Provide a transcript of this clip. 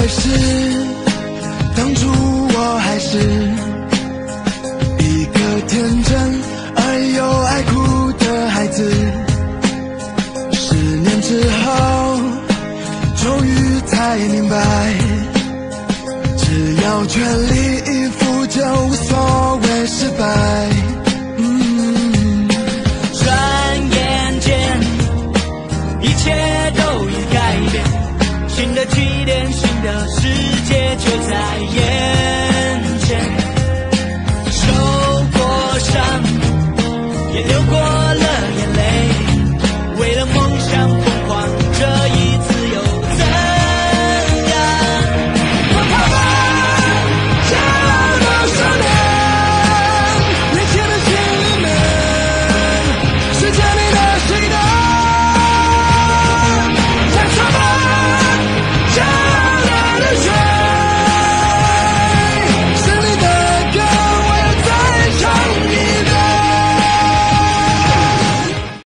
是，当初我还是一个天真而又爱哭的孩子。10年之后，终于才明白，只要全力以赴就无所谓失败。 转眼间，一切都已改变，新的起点，新的世界就在眼前。受过伤，也流过